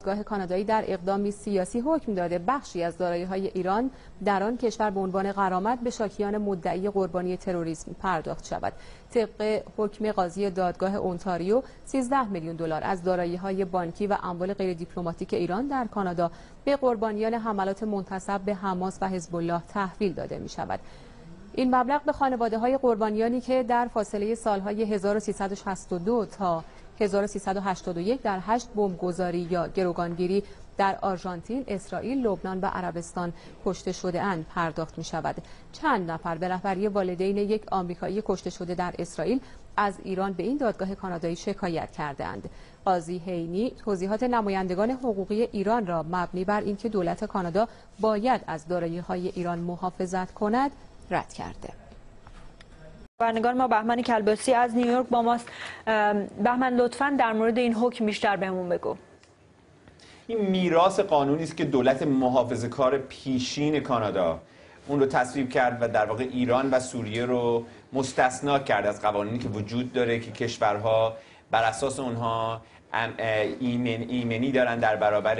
دادگاه کانادایی در اقدامی سیاسی حکم داده بخشی از دارایی‌های ایران در آن کشور به عنوان غرامت به شاکیان مدعی قربانی تروریسم پرداخت شود. طبق حکم قاضی دادگاه اونتاریو 13 میلیون دلار از دارایی‌های بانکی و اموال غیر دیپلماتیک ایران در کانادا به قربانیان حملات منتسب به حماس و حزب الله تحویل داده می‌شود. این مبلغ به خانواده‌های قربانیانی که در فاصله سال‌های 1362 تا 1381 در 8 بمبگذاری یا گروگانگیری در آرژانتین، اسرائیل، لبنان و عربستان کشته شده اند پرداخت می شود. چند نفر به رهبری والدین یک آمریکایی کشته شده در اسرائیل از ایران به این دادگاه کانادایی شکایت کرده اند. قاضی هینی توضیحات نمایندگان حقوقی ایران را مبنی بر اینکه دولت کانادا باید از دارایی‌های ایران محافظت کند رد کرده. خبرنگار ما بهمن کلباسی از نیویورک با ماست. بهمن لطفاً در مورد این حکم بیشتر بهمون بگو. این میراث قانونی است که دولت محافظه‌کار پیشین کانادا اون رو تصویب کرد و در واقع ایران و سوریه رو مستثنا کرد از قوانینی که وجود داره که کشورها بر اساس اونها ایمنی دارن در برابر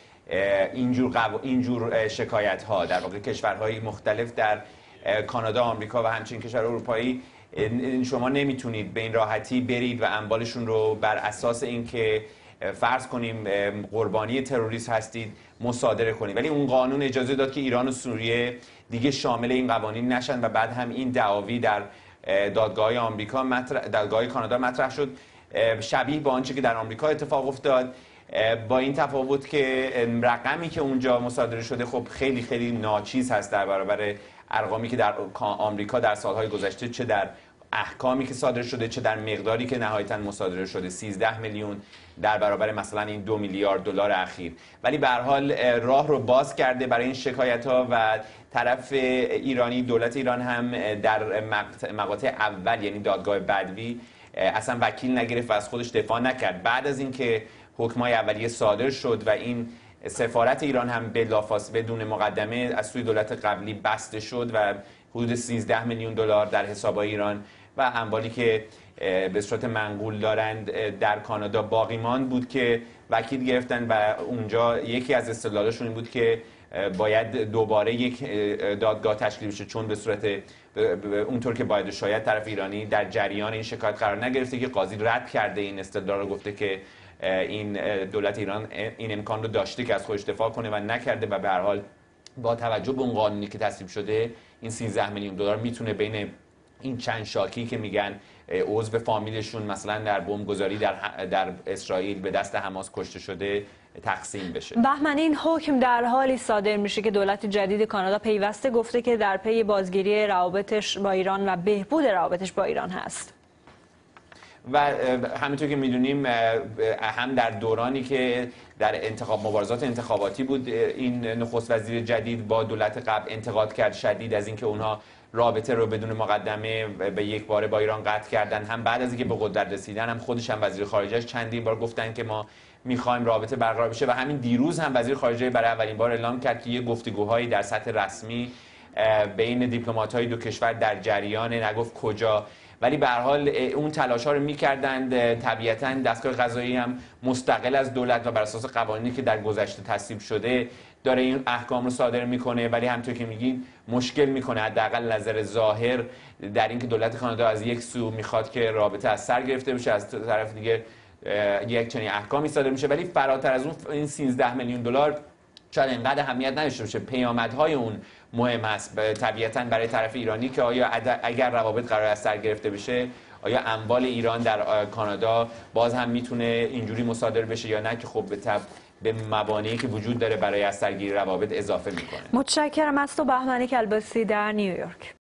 اینجور شکایت ها. در واقع کشورهای مختلف در کانادا، آمریکا و همچنین کشور اروپایی شما نمیتونید به این راحتی برید و اموالشون رو بر اساس اینکه فرض کنیم قربانی تروریست هستید مصادره کنید. ولی اون قانون اجازه داد که ایران و سوریه دیگه شامل این قوانین نشن و بعد هم این دعاوی در دادگاه آمریکا دادگاه کانادا مطرح شد، شبیه با آنچه که در آمریکا اتفاق افتاد، با این تفاوت که رقمی که اونجا مصادره شده خب خیلی خیلی ناچیز هست در برابر ارقامی که در آمریکا در سالهای گذشته، چه در احکامی که صادر شده چه در مقداری که نهایتاً مصادره شده، 13 میلیون در برابر مثلا این 2 میلیارد دلار اخیر. ولی به هر حال راه رو باز کرده برای این شکایت‌ها و طرف ایرانی، دولت ایران هم در مقاطع اول یعنی دادگاه بدوی اصلا وکیل نگرفت و از خودش دفاع نکرد. بعد از اینکه حکم‌های اولیه صادر شد و این سفارت ایران هم بلافاصله بدون مقدمه از سوی دولت قبلی بسته شد و حدود 13 میلیون دلار در حساب‌های ایران و اموالی که به صورت منقول دارند در کانادا باقی ماند بود که وکیل گرفتن و اونجا یکی از استدلالاشون این بود که باید دوباره یک دادگاه تشکیل بشه، چون به صورت اونطور که باید شاید طرف ایرانی در جریان این شکایت قرار نگرفته که قاضی رد کرده این استدلال رو، گفته که این دولت ایران این امکان رو داشته که از خودش دفاع کنه و نکرده و به هر حال با توجه به اون قانونی که تصویب شده این 13 میلیون دلار میتونه بین این چند شاکی که میگن عضو فامیلشون مثلا در بمبگذاری در اسرائیل به دست حماس کشته شده تقسیم بشه. بهمن، این حکم در حالی صادر میشه که دولت جدید کانادا پیوسته گفته که در پی بازگیری روابطش با ایران و بهبود روابطش با ایران هست. و همینطور که میدونیم هم در دورانی که در مبارزات انتخاباتی بود این نخست وزیر جدید با دولت قبل انتقاد کرد شدید از اینکه اونها رابطه رو بدون مقدمه به یک باره با ایران قطع کردن. هم بعد از اینکه به قدرت رسیدن هم خودش هم وزیر خارجه‌اش چندین بار گفتن که ما میخوایم رابطه برقرار بشه و همین دیروز هم وزیر خارجه برای اولین بار اعلام کرد که یه گفتگوهایی در سطح رسمی بین دیپلمات‌های دو کشور در جریان، نگفت کجا، ولی به هر حال اون تلاش‌ها رو می‌کردند. طبیعتاً دستگاه قضایی هم مستقل از دولت و بر اساس قوانینی که در گذشته تصویب شده داره این احکام رو صادر میکنه، ولی همونطور که میگین مشکل میکنه حداقل نظر ظاهر در اینکه دولت کانادا از یک سو میخواد که رابطه از سر گرفته بشه، از طرف دیگه یک چنین احکامی صادر میشه. ولی فراتر از اون این 13 میلیون دلار شاید اینقدر اهمیت نداشته باشه، پیامدهای اون مهم است طبیعتاً برای طرف ایرانی که آیا اگر روابط قرار از سر گرفته بشه آیا اموال ایران در کانادا باز هم میتونه اینجوری مصادره بشه یا نه، که خب به موانعی که وجود داره برای از سرگیری روابط اضافه میکنه. متشکرم از تو بهمن کلباسی در نیویورک.